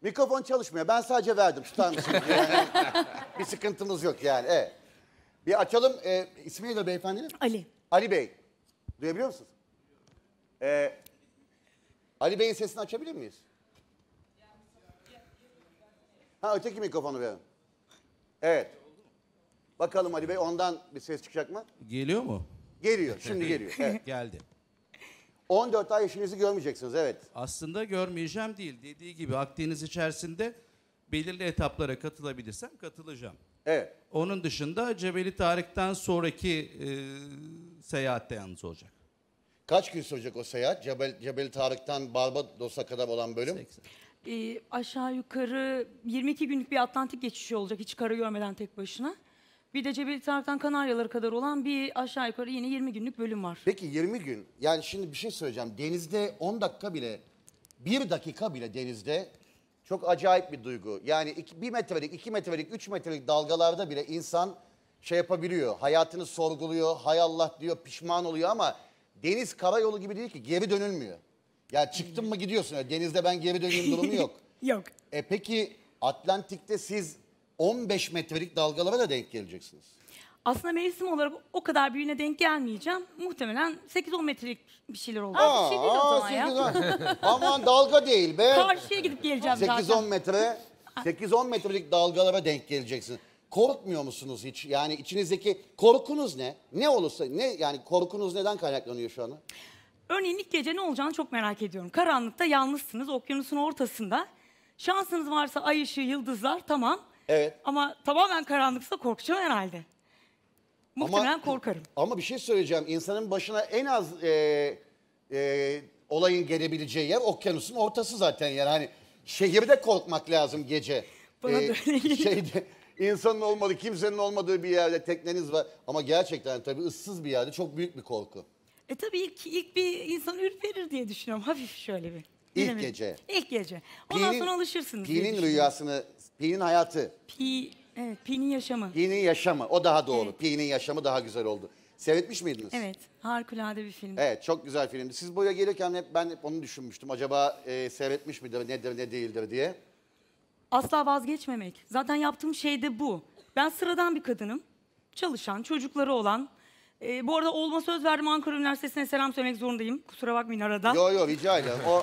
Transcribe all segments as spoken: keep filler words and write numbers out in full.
Mikrofon çalışmıyor. Ben sadece verdim. Tutar mısınız? Yani, bir sıkıntımız yok yani. Evet. Bir açalım. Ee, ismi neydi beyefendinin? Ali. Ali Bey. Duyabiliyor musunuz? Ee, Ali Bey'in sesini açabilir miyiz? Ha, öteki mikrofonu verin. Evet. Bakalım Ali Bey, ondan bir ses çıkacak mı? Geliyor mu? Geliyor. Şimdi geliyor. Evet. Geldi. on dört ay eşinizi görmeyeceksiniz. Evet. Aslında görmeyeceğim değil. Dediği gibi Akdeniz içerisinde belirli etaplara katılabilirsem katılacağım. Evet. Onun dışında Cebeli Tarık'tan sonraki e, seyahatte yalnız olacak. Kaç gün sürecek o seyahat? Cebel, Cebeli Tarık'tan Barbados'a kadar olan bölüm? seksen. Ee, aşağı yukarı yirmi iki günlük bir Atlantik geçişi olacak hiç kara görmeden tek başına. Bir de Cebeli Tarık'tan Kanaryalara kadar olan bir aşağı yukarı yine yirmi günlük bölüm var. Peki yirmi gün. Yani şimdi bir şey söyleyeceğim. Denizde on dakika bile, bir dakika bile denizde çok acayip bir duygu. Yani iki, bir metrelik, iki metrelik, üç metrelik dalgalarda bile insan şey yapabiliyor. Hayatını sorguluyor, hay Allah diyor, pişman oluyor ama deniz karayolu gibi değil ki, geri dönülmüyor. Yani çıktın mı gidiyorsun. Yani denizde ben geri döneyim durumu yok. Yok. E peki Atlantik'te siz on beş metrelik dalgalara da denk geleceksiniz. Aslında mevsim olarak o kadar büyüğüne denk gelmeyeceğim. Muhtemelen sekiz on metrelik bir şeyler olacak. Aa, Bir şey değil o zaman ya. sekiz on. Aman dalga değil be. Karşıya gidip geleceğim sekiz zaten. on metre, sekiz on metrelik dalgalara denk geleceksin. Korkmuyor musunuz hiç? Yani içinizdeki korkunuz ne? Ne olursa ne, yani korkunuz neden kaynaklanıyor şu anda? Örneğin ilk gece ne olacağını çok merak ediyorum. Karanlıkta yalnızsınız, okyanusun ortasında. Şansınız varsa ay ışığı, yıldızlar, tamam. Evet. Ama tamamen karanlıksa korkacağım herhalde. Muhtemelen Ama, korkarım. Ama bir şey söyleyeceğim. İnsanın başına en az e, e, olayın gelebileceği yer okyanusun ortası zaten. Yani hani şehirde korkmak lazım gece. Bana da öyle geliyor. Şeyde, insanın olmadığı, kimsenin olmadığı bir yerde tekneniz var. Ama gerçekten tabii ıssız bir yerde çok büyük bir korku. E tabii ilk, ilk bir insan ürperir diye düşünüyorum. Hafif şöyle bir. İlk Bilemedim. gece. İlk gece. Ondan sonra alışırsınız diye Pi'nin düşünüyorum. rüyasını, Pi'nin hayatı, Pi, evet, Pi'nin yaşamı. Pi'nin yaşamı. O daha doğru. Evet. Pi'nin yaşamı daha güzel oldu. Seyretmiş miydiniz? Evet, harikulade bir film. Evet, çok güzel filmdi. Siz buraya gelirken hep ben hep onu düşünmüştüm. Acaba e, seyretmiş midir, nedir, ne değildir diye. Asla vazgeçmemek. Zaten yaptığım şey de bu. Ben sıradan bir kadınım. Çalışan, çocukları olan. Ee, bu arada oğluma söz verdim, Ankara Üniversitesi'ne selam söylemek zorundayım. Kusura bakmayın arada. Yo yo, rica ederim. O,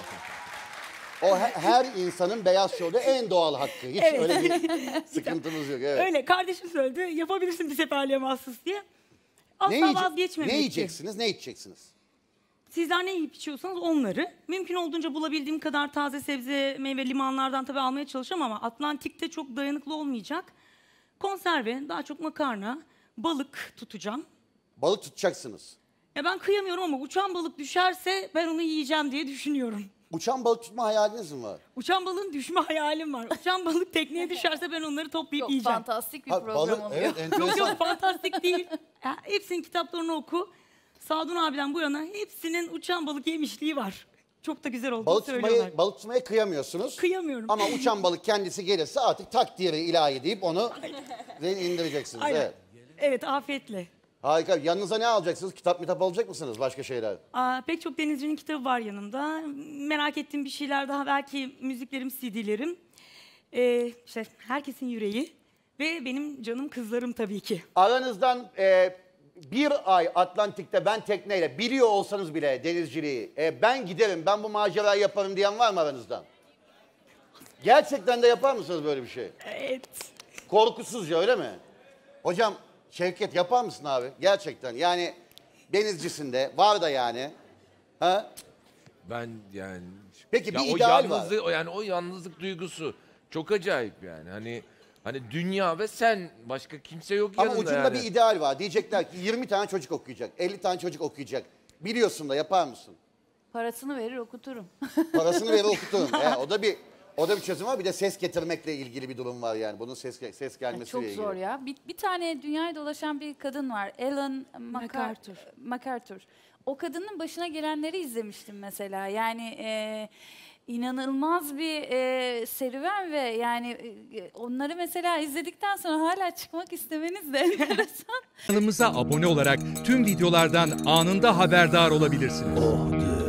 o he- her insanın Beyaz Show'da en doğal hakkı. Hiç Evet. öyle bir sıkıntımız yok. Evet. Öyle, kardeşim söyledi, yapabilirsin bir seferliğe mahsus diye. Asla Ne, yiyece- vazgeçmemek. ne yiyeceksiniz, ne içeceksiniz? Sizler ne yiyip içiyorsanız onları. Mümkün olduğunca bulabildiğim kadar taze sebze, meyve, limanlardan tabii almaya çalışacağım ama Atlantik'te çok dayanıklı olmayacak. Konserve, daha çok makarna, balık tutacağım. Balık tutacaksınız. Ya ben kıyamıyorum ama uçan balık düşerse ben onu yiyeceğim diye düşünüyorum. Uçan balık tutma hayaliniz mi var? Uçan balığın düşme hayalim var. Uçan balık tekneye düşerse ben onları toplayıp Çok yiyeceğim. fantastik bir Ha, program balık, oluyor. evet, Yok enteresan. yok, fantastik değil. Ya, hepsinin kitaplarını oku. Sadun abiden bu yana hepsinin uçan balık yemişliği var. Çok da güzel olduğunu Balık söylüyorlar. tutmayı, balık tutmaya kıyamıyorsunuz. Kıyamıyorum. Ama uçan balık kendisi gelirse artık takdiri ilahi deyip onu indireceksiniz. Aynen. Evet. Evet, afiyetle. Harika. Yanınıza ne alacaksınız? Kitap mitap alacak mısınız? Başka şeyler? Aa, pek çok denizcinin kitabı var yanımda. Merak ettiğim bir şeyler daha, belki müziklerim, C D'lerim. Ee, işte herkesin yüreği ve benim canım kızlarım tabii ki. Aranızdan e, bir ay Atlantik'te ben tekneyle biliyor olsanız bile denizciliği, e, ben giderim, ben bu macerayı yaparım diyen var mı aranızdan? Gerçekten de yapar mısınız böyle bir şey? Evet. Korkusuzca, öyle mi? Hocam Şevket, yapar mısın abi? Gerçekten yani denizcisinde var da yani. Ha? Ben yani... Peki, ya bir o ideal var. yalnızlık, o yani o yalnızlık duygusu çok acayip yani. Hani hani dünya ve sen, başka kimse yok Ama yanında ucunda yani. bir ideal var. Diyecekler ki yirmi tane çocuk okuyacak, elli tane çocuk okuyacak. Biliyorsun da yapar mısın? Parasını verir okuturum. Parasını verir okuturum. E, o da bir o da bir çözüm var. Bir de ses getirmekle ilgili bir durum var yani. Bunun ses ses gelmesiyle Çok ilgili. zor ya. Bir, bir tane dünyayı dolaşan bir kadın var. Ellen MacArthur. MacArthur. O kadının başına gelenleri izlemiştim mesela. Yani e, inanılmaz bir e, serüven ve yani e, onları mesela izledikten sonra hala çıkmak istemeniz de enteresan. Kanalımıza abone olarak tüm videolardan anında haberdar olabilirsiniz.